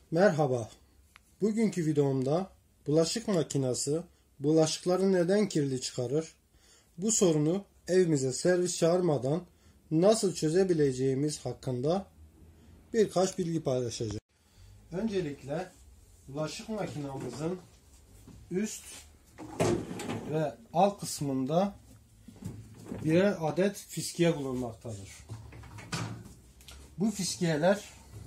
Merhaba. Bugünkü videomda bulaşık makinesi bulaşıkları neden kirli çıkarır? Bu sorunu evimize servis çağırmadan nasıl çözebileceğimiz hakkında birkaç bilgi paylaşacağım. Öncelikle bulaşık makinemizin üst ve alt kısmında birer adet fiskiye bulunmaktadır. Bu fiskiyeler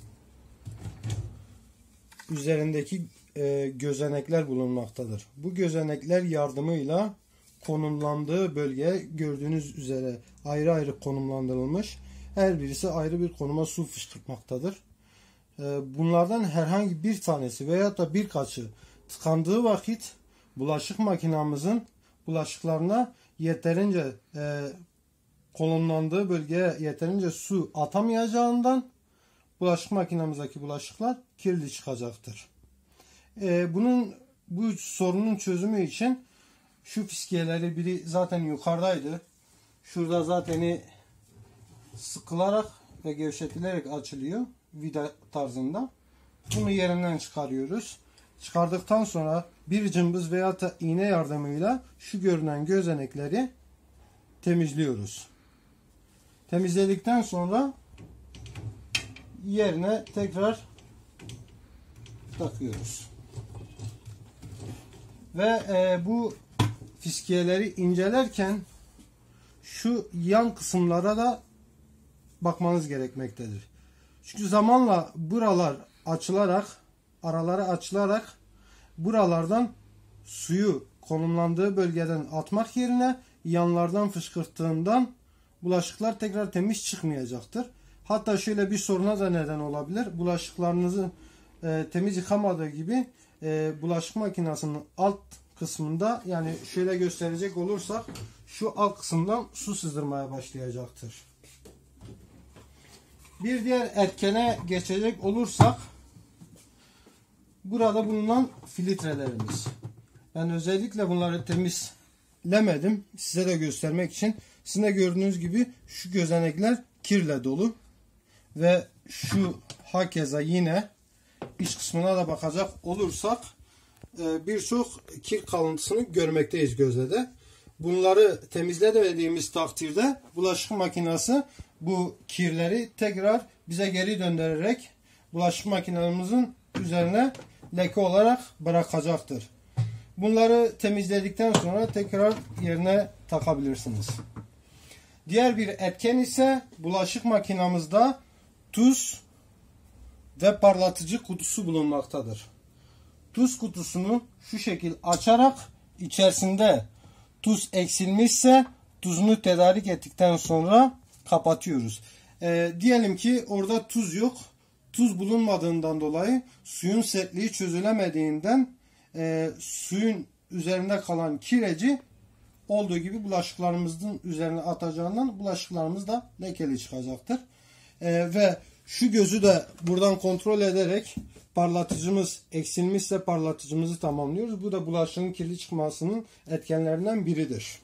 üzerindeki gözenekler bulunmaktadır. Bu gözenekler yardımıyla konumlandığı bölge gördüğünüz üzere ayrı ayrı konumlandırılmış. Her birisi ayrı bir konuma su fışkırtmaktadır. Bunlardan herhangi bir tanesi veya da birkaçı tıkandığı vakit bulaşık makinamızın bulaşıklarına yeterince konumlandığı bölgeye yeterince su atamayacağından bulaşık makinemizdeki bulaşıklar kirli çıkacaktır. Bu sorunun çözümü için şu fiskiyeleri biri zaten yukarıdaydı. Şurada zaten sıkılarak ve gevşetilerek açılıyor vida tarzında. Bunu yerinden çıkarıyoruz. Çıkardıktan sonra bir cımbız veya da iğne yardımıyla şu görünen gözenekleri temizliyoruz. Temizledikten sonra yerine tekrar takıyoruz. Ve bu fiskiyeleri incelerken şu yan kısımlara da bakmanız gerekmektedir. Çünkü zamanla buralar açılarak, araları açılarak buralardan suyu konumlandığı bölgeden atmak yerine yanlardan fışkırttığından bulaşıklar tekrar temiz çıkmayacaktır. Hatta şöyle bir soruna da neden olabilir. Bulaşıklarınızı temiz yıkamadığı gibi bulaşık makinesinin alt kısmında, yani şöyle gösterecek olursak şu alt kısımdan su sızdırmaya başlayacaktır. Bir diğer etkene geçecek olursak burada bulunan filtrelerimiz. Ben özellikle bunları temizlemedim size de göstermek için. Sizin de gördüğünüz gibi şu gözenekler kirle dolu. Ve şu hakeza yine iç kısmına da bakacak olursak birçok kir kalıntısını görmekteyiz gözle de. Bunları temizlemediğimiz takdirde bulaşık makinesi bu kirleri tekrar bize geri döndürerek bulaşık makinemizin üzerine leke olarak bırakacaktır. Bunları temizledikten sonra tekrar yerine takabilirsiniz. Diğer bir etken ise bulaşık makinamızda tuz ve parlatıcı kutusu bulunmaktadır. Tuz kutusunu şu şekil açarak içerisinde tuz eksilmişse tuzunu tedarik ettikten sonra kapatıyoruz. Diyelim ki orada tuz yok. Tuz bulunmadığından dolayı suyun sertliği çözülemediğinden suyun üzerinde kalan kireci olduğu gibi bulaşıklarımızın üzerine atacağından bulaşıklarımız da lekeli çıkacaktır. Ve şu gözü de buradan kontrol ederek parlatıcımız eksilmişse parlatıcımızı tamamlıyoruz. Bu da bulaşığın kirli çıkmasının etkenlerinden biridir.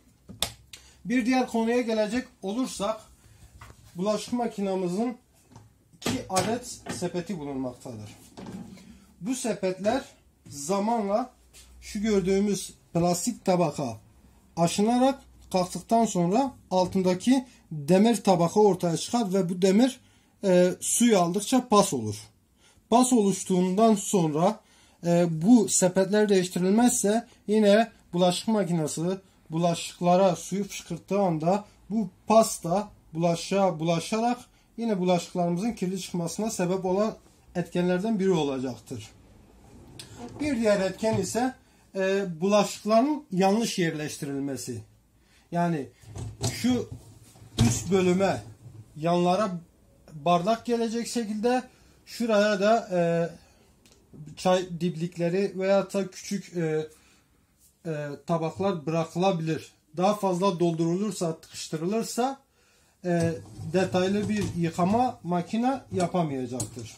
Bir diğer konuya gelecek olursak bulaşık makinamızın 2 adet sepeti bulunmaktadır. Bu sepetler zamanla şu gördüğümüz plastik tabaka aşınarak kalktıktan sonra altındaki demir tabaka ortaya çıkar ve bu demir suyu aldıkça pas olur. Pas oluştuğundan sonra bu sepetler değiştirilmezse yine bulaşık makinesi bulaşıklara suyu fışkırttığı anda bu pasta bulaşığa bulaşarak yine bulaşıklarımızın kirli çıkmasına sebep olan etkenlerden biri olacaktır. Bir diğer etken ise bulaşıkların yanlış yerleştirilmesi. Yani şu üst bölüme yanlara bardak gelecek şekilde şuraya da çay diplikleri veya da küçük tabaklar bırakılabilir. Daha fazla doldurulursa, tıkıştırılırsa detaylı bir yıkama makine yapamayacaktır.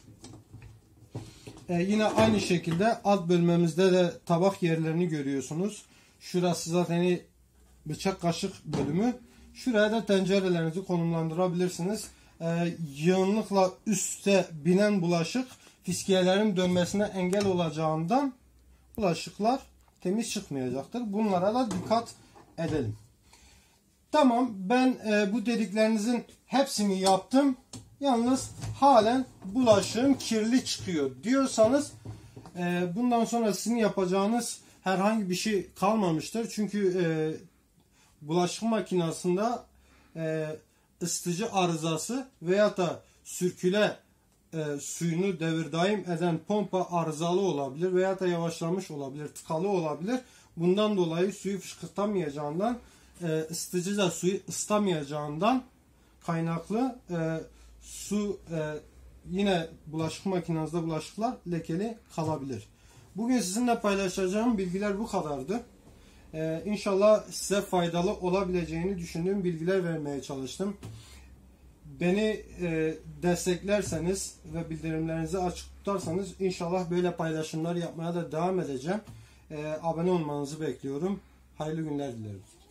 Yine aynı şekilde alt bölmemizde de tabak yerlerini görüyorsunuz. Şurası zaten bıçak kaşık bölümü. Şuraya da tencerelerinizi konumlandırabilirsiniz. Yığınlıkla üste binen bulaşık fiskiyelerin dönmesine engel olacağından bulaşıklar temiz çıkmayacaktır. Bunlara da dikkat edelim. Tamam, ben bu dediklerinizin hepsini yaptım. Yalnız halen bulaşığım kirli çıkıyor diyorsanız bundan sonra sizin yapacağınız herhangi bir şey kalmamıştır. Çünkü bulaşık makinesinde ısıtıcı arızası veya da sürküle suyunu devirdaim eden pompa arızalı olabilir veya da yavaşlamış olabilir, tıkalı olabilir. Bundan dolayı suyu fışkırtamayacağından, ısıtıcı da suyu ısıtamayacağından kaynaklı su yine bulaşık makinenizde bulaşıklar lekeli kalabilir. Bugün sizinle paylaşacağım bilgiler bu kadardı. İnşallah size faydalı olabileceğini düşündüğüm bilgiler vermeye çalıştım. Beni desteklerseniz ve bildirimlerinizi açık tutarsanız inşallah böyle paylaşımlar yapmaya da devam edeceğim. Abone olmanızı bekliyorum. Hayırlı günler dilerim.